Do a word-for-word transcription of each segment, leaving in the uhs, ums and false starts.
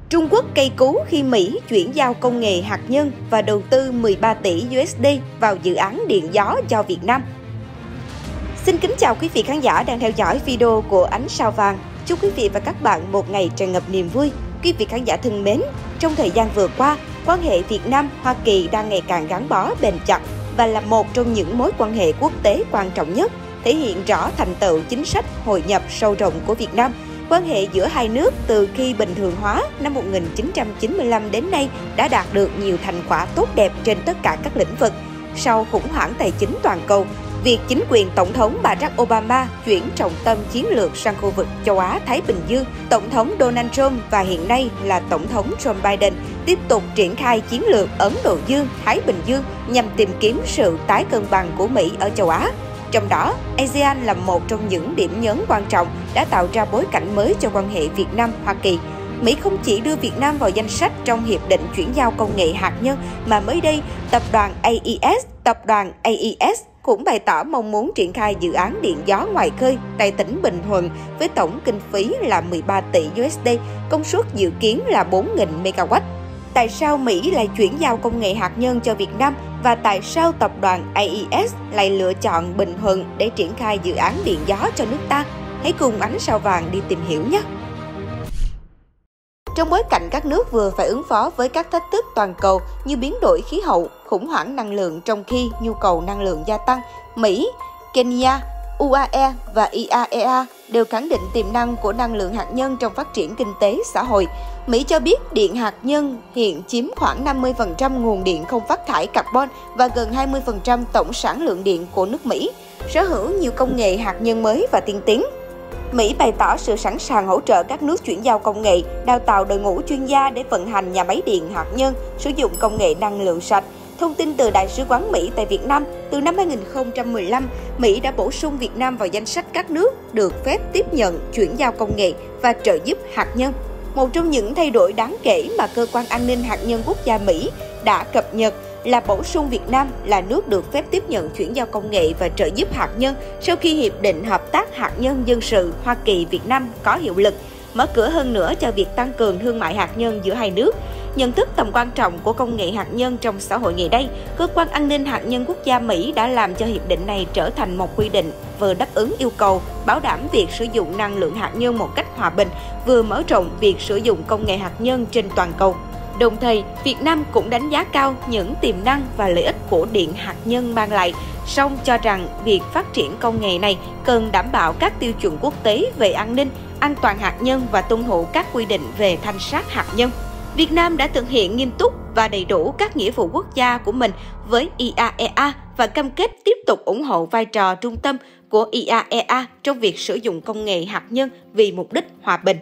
Trung Quốc cây cú khi Mỹ chuyển giao công nghệ hạt nhân và đầu tư mười ba tỷ đô la vào dự án điện gió cho Việt Nam. Xin kính chào quý vị khán giả đang theo dõi video của Ánh Sao Vàng. Chúc quý vị và các bạn một ngày tràn ngập niềm vui. Quý vị khán giả thân mến, trong thời gian vừa qua, quan hệ Việt Nam-Hoa Kỳ đang ngày càng gắn bó bền chặt và là một trong những mối quan hệ quốc tế quan trọng nhất, thể hiện rõ thành tựu chính sách hội nhập sâu rộng của Việt Nam. Quan hệ giữa hai nước từ khi bình thường hóa năm một nghìn chín trăm chín mươi lăm đến nay đã đạt được nhiều thành quả tốt đẹp trên tất cả các lĩnh vực. Sau khủng hoảng tài chính toàn cầu, việc chính quyền Tổng thống Barack Obama chuyển trọng tâm chiến lược sang khu vực châu Á-Thái Bình Dương, Tổng thống Donald Trump và hiện nay là Tổng thống Joe Biden tiếp tục triển khai chiến lược Ấn Độ Dương-Thái Bình Dương nhằm tìm kiếm sự tái cân bằng của Mỹ ở châu Á. Trong đó, a sê an là một trong những điểm nhấn quan trọng đã tạo ra bối cảnh mới cho quan hệ Việt Nam-Hoa Kỳ. Mỹ không chỉ đưa Việt Nam vào danh sách trong Hiệp định chuyển giao công nghệ hạt nhân, mà mới đây, tập đoàn a e ét, tập đoàn a e ét cũng bày tỏ mong muốn triển khai dự án điện gió ngoài khơi tại tỉnh Bình Thuận với tổng kinh phí là mười ba tỷ đô la, công suất dự kiến là bốn nghìn mê ga oát. Tại sao Mỹ lại chuyển giao công nghệ hạt nhân cho Việt Nam và tại sao tập đoàn a e ét lại lựa chọn Bình Thuận để triển khai dự án điện gió cho nước ta? Hãy cùng Ánh Sao Vàng đi tìm hiểu nhé! Trong bối cảnh các nước vừa phải ứng phó với các thách thức toàn cầu như biến đổi khí hậu, khủng hoảng năng lượng trong khi nhu cầu năng lượng gia tăng, Mỹ, Kenya, u a e và i a e a đều khẳng định tiềm năng của năng lượng hạt nhân trong phát triển kinh tế xã hội. Mỹ cho biết điện hạt nhân hiện chiếm khoảng năm mươi phần trăm nguồn điện không phát thải carbon và gần hai mươi phần trăm tổng sản lượng điện của nước Mỹ, sở hữu nhiều công nghệ hạt nhân mới và tiên tiến. Mỹ bày tỏ sự sẵn sàng hỗ trợ các nước chuyển giao công nghệ, đào tạo đội ngũ chuyên gia để vận hành nhà máy điện hạt nhân, sử dụng công nghệ năng lượng sạch. Thông tin từ Đại sứ quán Mỹ tại Việt Nam, từ năm hai nghìn không trăm mười lăm, Mỹ đã bổ sung Việt Nam vào danh sách các nước được phép tiếp nhận chuyển giao công nghệ và trợ giúp hạt nhân. Một trong những thay đổi đáng kể mà Cơ quan An ninh Hạt nhân Quốc gia Mỹ đã cập nhật là bổ sung Việt Nam là nước được phép tiếp nhận chuyển giao công nghệ và trợ giúp hạt nhân sau khi Hiệp định Hợp tác Hạt nhân Dân sự Hoa Kỳ-Việt Nam có hiệu lực, mở cửa hơn nữa cho việc tăng cường thương mại hạt nhân giữa hai nước. Nhận thức tầm quan trọng của công nghệ hạt nhân trong xã hội ngày nay, Cơ quan An ninh Hạt nhân Quốc gia Mỹ đã làm cho hiệp định này trở thành một quy định vừa đáp ứng yêu cầu bảo đảm việc sử dụng năng lượng hạt nhân một cách hòa bình, vừa mở rộng việc sử dụng công nghệ hạt nhân trên toàn cầu. Đồng thời, Việt Nam cũng đánh giá cao những tiềm năng và lợi ích của điện hạt nhân mang lại, song cho rằng việc phát triển công nghệ này cần đảm bảo các tiêu chuẩn quốc tế về an ninh, an toàn hạt nhân và tuân thủ các quy định về thanh sát hạt nhân. Việt Nam đã thực hiện nghiêm túc và đầy đủ các nghĩa vụ quốc gia của mình với i a e a và cam kết tiếp tục ủng hộ vai trò trung tâm của i a e a trong việc sử dụng công nghệ hạt nhân vì mục đích hòa bình.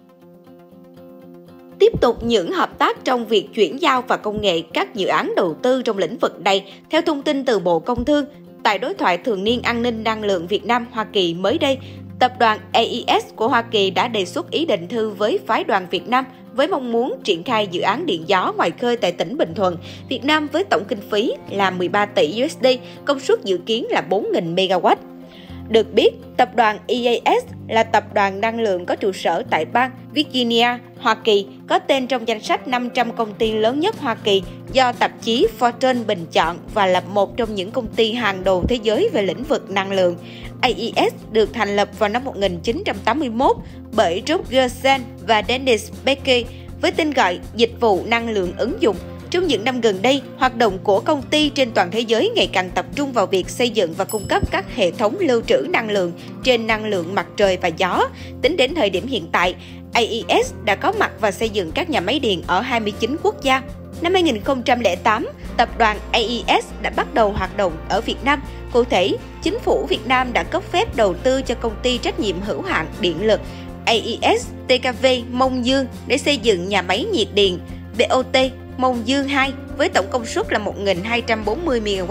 Tiếp tục những hợp tác trong việc chuyển giao và công nghệ các dự án đầu tư trong lĩnh vực này, theo thông tin từ Bộ Công Thương, tại đối thoại thường niên an ninh năng lượng Việt Nam-Hoa Kỳ mới đây, tập đoàn a e ét của Hoa Kỳ đã đề xuất ý định thư với phái đoàn Việt Nam với mong muốn triển khai dự án điện gió ngoài khơi tại tỉnh Bình Thuận, Việt Nam với tổng kinh phí là mười ba tỷ đô la, công suất dự kiến là bốn nghìn mê ga oát. Được biết, tập đoàn i a ét là tập đoàn năng lượng có trụ sở tại bang Virginia, Hoa Kỳ, có tên trong danh sách năm trăm công ty lớn nhất Hoa Kỳ do tạp chí Fortune bình chọn và là một trong những công ty hàng đầu thế giới về lĩnh vực năng lượng. a e ét được thành lập vào năm một nghìn chín trăm tám mươi mốt bởi Roger Sen và Dennis Becker với tên gọi Dịch vụ Năng lượng ứng dụng. Trong những năm gần đây, hoạt động của công ty trên toàn thế giới ngày càng tập trung vào việc xây dựng và cung cấp các hệ thống lưu trữ năng lượng trên năng lượng mặt trời và gió. Tính đến thời điểm hiện tại, a e ét đã có mặt và xây dựng các nhà máy điện ở hai mươi chín quốc gia. Năm hai nghìn không trăm lẻ tám, tập đoàn a e ét đã bắt đầu hoạt động ở Việt Nam. Cụ thể, Chính phủ Việt Nam đã cấp phép đầu tư cho công ty trách nhiệm hữu hạn điện lực a e ét tê ca vê Mông Dương để xây dựng nhà máy nhiệt điện bê o tê Mông Dương hai với tổng công suất là một nghìn hai trăm bốn mươi mê ga oát.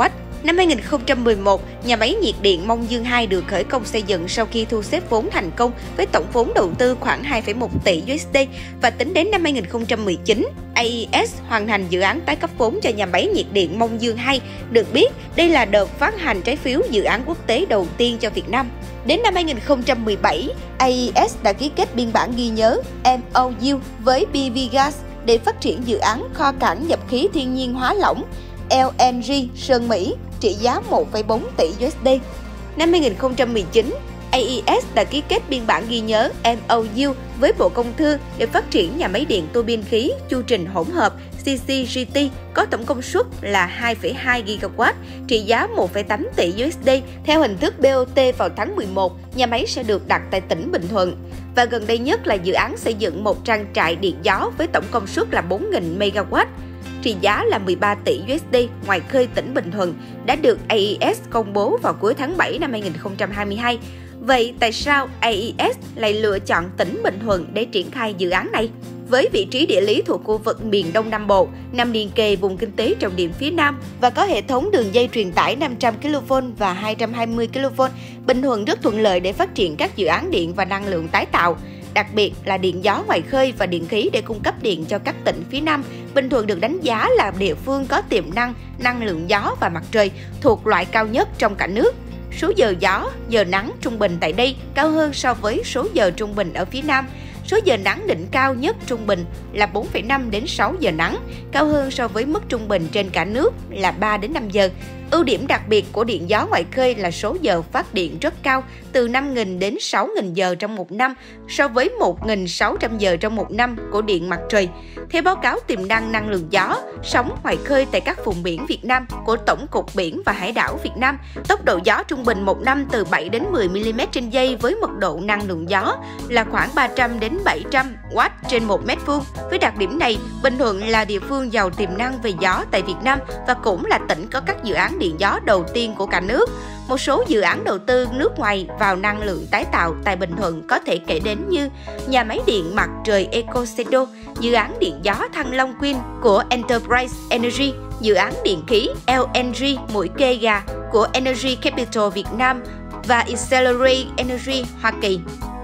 Năm hai nghìn không trăm mười một, nhà máy nhiệt điện Mông Dương hai được khởi công xây dựng sau khi thu xếp vốn thành công với tổng vốn đầu tư khoảng hai phẩy một tỷ đô la và tính đến năm hai nghìn không trăm mười chín, a e ét hoàn thành dự án tái cấp vốn cho nhà máy nhiệt điện Mông Dương hai. Được biết, đây là đợt phát hành trái phiếu dự án quốc tế đầu tiên cho Việt Nam. Đến năm hai nghìn không trăm mười bảy, a e ét đã ký kết biên bản ghi nhớ em o u với bê vê Gas để phát triển dự án kho cảng nhập khí thiên nhiên hóa lỏng L N G Sơn Mỹ trị giá một phẩy bốn tỷ đô la. Năm hai nghìn không trăm mười chín, a e ét đã ký kết biên bản ghi nhớ em o u với Bộ Công Thương để phát triển nhà máy điện tua bin khí chu trình hỗn hợp C C G T có tổng công suất là hai phẩy hai gigawatt, trị giá một phẩy tám tỷ đô la. Theo hình thức B O T vào tháng mười một, nhà máy sẽ được đặt tại tỉnh Bình Thuận. Và gần đây nhất là dự án xây dựng một trang trại điện gió với tổng công suất là bốn nghìn megawatt, trị giá là mười ba tỷ đô la ngoài khơi tỉnh Bình Thuận, đã được a e ét công bố vào cuối tháng bảy năm hai nghìn không trăm hai mươi hai. Vậy tại sao a e ét lại lựa chọn tỉnh Bình Thuận để triển khai dự án này? Với vị trí địa lý thuộc khu vực miền Đông Nam Bộ, nằm liền kề vùng kinh tế trọng điểm phía Nam và có hệ thống đường dây truyền tải năm trăm ki lô vôn và hai trăm hai mươi ki lô vôn, Bình Thuận rất thuận lợi để phát triển các dự án điện và năng lượng tái tạo. Đặc biệt là điện gió ngoài khơi và điện khí để cung cấp điện cho các tỉnh phía Nam. Bình Thuận được đánh giá là địa phương có tiềm năng năng lượng gió và mặt trời thuộc loại cao nhất trong cả nước. Số giờ gió, giờ nắng trung bình tại đây cao hơn so với số giờ trung bình ở phía Nam. Số giờ nắng đỉnh cao nhất trung bình là bốn phẩy năm đến sáu giờ nắng, cao hơn so với mức trung bình trên cả nước là ba đến năm giờ. Ưu điểm đặc biệt của điện gió ngoài khơi là số giờ phát điện rất cao, từ năm nghìn đến sáu nghìn giờ trong một năm so với một nghìn sáu trăm giờ trong một năm của điện mặt trời. Theo báo cáo tiềm năng năng lượng gió, sóng ngoài khơi tại các vùng biển Việt Nam của Tổng cục Biển và Hải đảo Việt Nam, tốc độ gió trung bình một năm từ bảy đến mười mi-li-mét trên giây với mật độ năng lượng gió là khoảng ba trăm đến bảy trăm oát trên một mét vuông. Với đặc điểm này, Bình Thuận là địa phương giàu tiềm năng về gió tại Việt Nam và cũng là tỉnh có các dự án điện gió đầu tiên của cả nước. Một số dự án đầu tư nước ngoài vào năng lượng tái tạo tại Bình Thuận có thể kể đến như nhà máy điện mặt trời Ecosendo, dự án điện gió Thăng Long Queen của Enterprise Energy, dự án điện khí L N G Mũi Kê Gà của Energy Capital Việt Nam và Accelerate Energy Hoa Kỳ.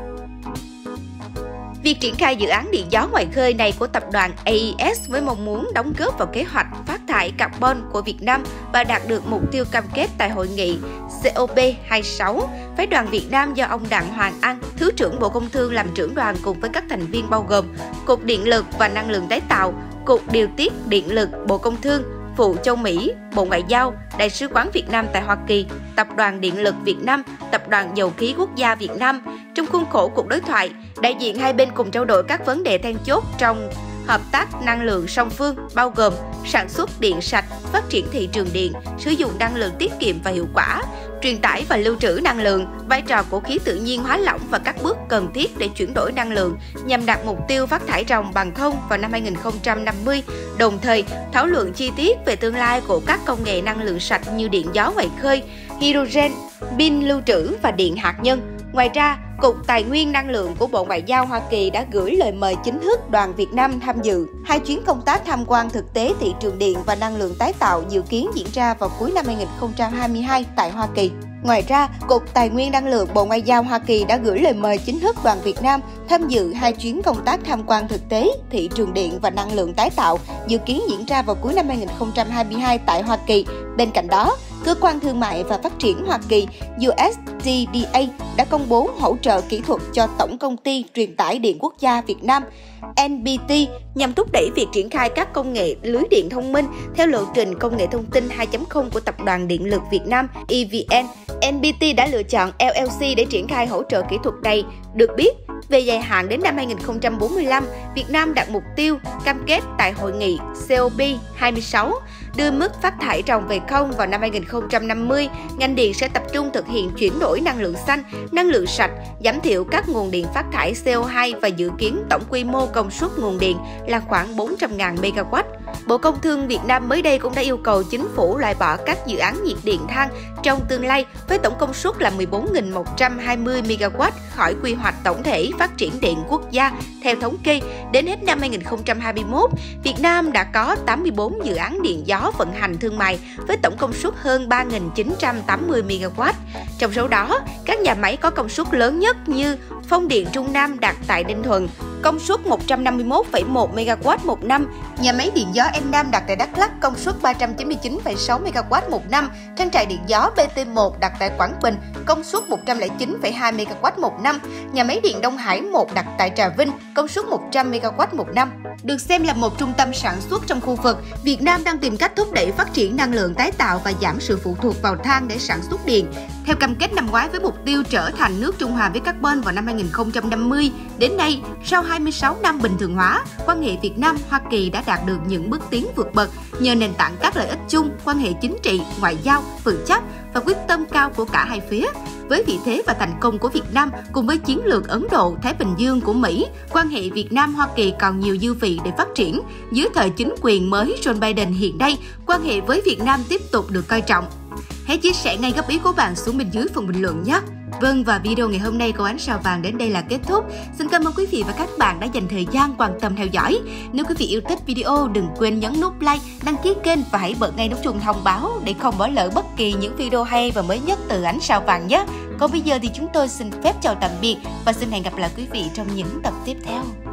Việc triển khai dự án điện gió ngoài khơi này của tập đoàn a e ét với mong muốn đóng góp vào kế hoạch phát thải carbon của Việt Nam và đạt được mục tiêu cam kết tại hội nghị C O P hai mươi sáu, phái đoàn Việt Nam do ông Đặng Hoàng An, Thứ trưởng Bộ Công Thương làm trưởng đoàn cùng với các thành viên bao gồm Cục Điện lực và Năng lượng tái tạo, Cục Điều tiết Điện lực Bộ Công Thương, Phụ châu Mỹ, Bộ Ngoại giao, Đại sứ quán Việt Nam tại Hoa Kỳ, Tập đoàn Điện lực Việt Nam, Tập đoàn Dầu khí Quốc gia Việt Nam. Trong khuôn khổ cuộc đối thoại, đại diện hai bên cùng trao đổi các vấn đề then chốt trong hợp tác năng lượng song phương, bao gồm sản xuất điện sạch, phát triển thị trường điện, sử dụng năng lượng tiết kiệm và hiệu quả, truyền tải và lưu trữ năng lượng, vai trò của khí tự nhiên hóa lỏng và các bước cần thiết để chuyển đổi năng lượng nhằm đạt mục tiêu phát thải ròng bằng không vào năm hai nghìn không trăm năm mươi, đồng thời thảo luận chi tiết về tương lai của các công nghệ năng lượng sạch như điện gió ngoài khơi, hydrogen, pin lưu trữ và điện hạt nhân. Ngoài ra, Cục Tài nguyên Năng lượng của Bộ Ngoại giao Hoa Kỳ đã gửi lời mời chính thức đoàn Việt Nam tham dự. Hai chuyến công tác tham quan thực tế thị trường điện và năng lượng tái tạo dự kiến diễn ra vào cuối năm hai nghìn không trăm hai mươi hai tại Hoa Kỳ. Ngoài ra, Cục Tài nguyên Năng lượng Bộ Ngoại giao Hoa Kỳ đã gửi lời mời chính thức đoàn Việt Nam tham dự hai chuyến công tác tham quan thực tế thị trường điện và năng lượng tái tạo dự kiến diễn ra vào cuối năm hai nghìn không trăm hai mươi hai tại Hoa Kỳ. Bên cạnh đó, Cơ quan Thương mại và Phát triển Hoa Kỳ U S T D A đã công bố hỗ trợ kỹ thuật cho Tổng công ty Truyền tải Điện Quốc gia Việt Nam N B T nhằm thúc đẩy việc triển khai các công nghệ lưới điện thông minh theo lộ trình công nghệ thông tin hai chấm không của Tập đoàn Điện lực Việt Nam E V N. N B T đã lựa chọn L L C để triển khai hỗ trợ kỹ thuật này. Được biết, về dài hạn đến năm hai nghìn không trăm bốn mươi lăm, Việt Nam đặt mục tiêu cam kết tại hội nghị C O P hai mươi sáu đưa mức phát thải ròng về không vào năm hai nghìn không trăm năm mươi. Ngành điện sẽ tập trung thực hiện chuyển đổi năng lượng xanh, năng lượng sạch, giảm thiểu các nguồn điện phát thải C O hai và dự kiến tổng quy mô công suất nguồn điện là khoảng bốn trăm nghìn megawatt. Bộ Công Thương Việt Nam mới đây cũng đã yêu cầu chính phủ loại bỏ các dự án nhiệt điện than trong tương lai với tổng công suất là mười bốn nghìn một trăm hai mươi mê ga oát khỏi quy hoạch tổng thể phát triển điện quốc gia. Theo thống kê, đến hết năm hai nghìn không trăm hai mươi mốt, Việt Nam đã có tám mươi tư dự án điện gió vận hành thương mại với tổng công suất hơn ba nghìn chín trăm tám mươi mê ga oát. Trong số đó, các nhà máy có công suất lớn nhất như Phong điện Trung Nam đặt tại Ninh Thuận, công suất một trăm năm mươi mốt phẩy một mê ga oát một năm, nhà máy điện gió Em Nam đặt tại Đắk Lắk công suất ba trăm chín mươi chín phẩy sáu mê ga oát một năm, trang trại điện gió bê tê một đặt tại Quảng Bình công suất một trăm lẻ chín phẩy hai mê ga oát một năm, nhà máy điện Đông Hải một đặt tại Trà Vinh công suất một trăm mê ga oát một năm. Được xem là một trung tâm sản xuất trong khu vực, Việt Nam đang tìm cách thúc đẩy phát triển năng lượng tái tạo và giảm sự phụ thuộc vào than để sản xuất điện. Theo cam kết năm ngoái với mục tiêu trở thành nước trung hòa với carbon vào năm hai nghìn không trăm năm mươi, đến nay, sau hai mươi sáu năm bình thường hóa, quan hệ Việt Nam-Hoa Kỳ đã đạt được những bước tiến vượt bậc nhờ nền tảng các lợi ích chung, quan hệ chính trị, ngoại giao, vững chắc và quyết tâm cao của cả hai phía. Với vị thế và thành công của Việt Nam cùng với chiến lược Ấn Độ, Thái Bình Dương của Mỹ, quan hệ Việt Nam-Hoa Kỳ còn nhiều dư vị để phát triển. Dưới thời chính quyền mới Joe Biden hiện nay, quan hệ với Việt Nam tiếp tục được coi trọng. Hãy chia sẻ ngay góp ý của bạn xuống bên dưới phần bình luận nhé! Vâng, và video ngày hôm nay của Ánh Sao Vàng đến đây là kết thúc. Xin cảm ơn quý vị và các bạn đã dành thời gian quan tâm theo dõi. Nếu quý vị yêu thích video, đừng quên nhấn nút like, đăng ký kênh và hãy bật ngay nút chuông thông báo để không bỏ lỡ bất kỳ những video hay và mới nhất từ Ánh Sao Vàng nhé. Còn bây giờ thì chúng tôi xin phép chào tạm biệt và xin hẹn gặp lại quý vị trong những tập tiếp theo.